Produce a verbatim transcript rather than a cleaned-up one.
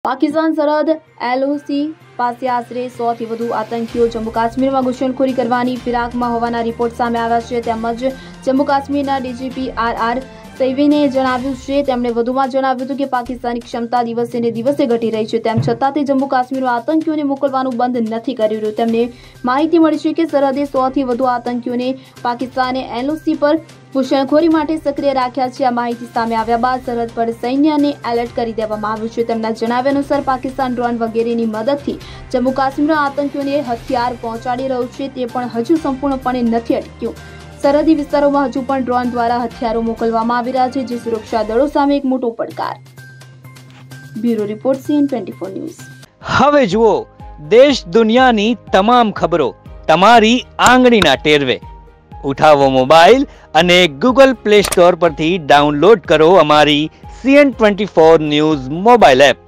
પાકિસ્તાન સરહદ એલઓસી પાસે આશરે સો થી વધુ આતંકીઓ જમ્મુ કાશ્મીરમાં ઘૂસણખોરી કરવાની ફિરાકમાં હોવાના રિપોર્ટ સામે આવ્યા છે. તેમજ જમ્મુ કાશ્મીરના ડીજીપી આર આર સૈવીને જણાવ્યું છે. તેમણે વધુમાં જણાવ્યું હતું કે પાકિસ્તાની ક્ષમતા દિવસે ને દિવસે ઘટી રહી છે. તેમ છતાં તે જમ્મુ કાશ્મીરમાં આતંકીઓને મોકલવાનું બંધ નથી કરી રહ્યું. તેમને માહિતી મળી છે કે સરહદે સો થી વધુ આતંકીઓને પાકિસ્તાને એલઓસી પર ઘૂસણખોરી માટે સક્રિય રાખ્યા છે. આ માહિતી સામે આવ્યા બાદ સરહદ પર સૈન્યને એલર્ટ કરી દેવામાં આવ્યું છે. તેમના જણાવ્યા અનુસાર પાકિસ્તાન ડ્રોન વગેરેની મદદથી જમ્મુ કાશ્મીરના આતંકીઓને હથિયાર પહોંચાડી રહ્યું છે. તે પણ હજુ સંપૂર્ણપણે નથી અટક્યું. સરહદી વિસ્તારોમાં હજુ પણ ડ્રોન દ્વારા હથિયારો મોકલવામાં આવી રહ્યા છે, જે સુરક્ષા દળો સામે એક મોટો પડકાર. Bureau report CN twenty four news. હવે જુઓ દેશ દુનિયાની તમામ ખબરો તમારી આંગળીના ટેરવે. ઉઠાવો મોબાઈલ અને ગૂગલ પ્લે સ્ટોર પરથી ડાઉનલોડ કરો અમારી CN twenty four news mobile app.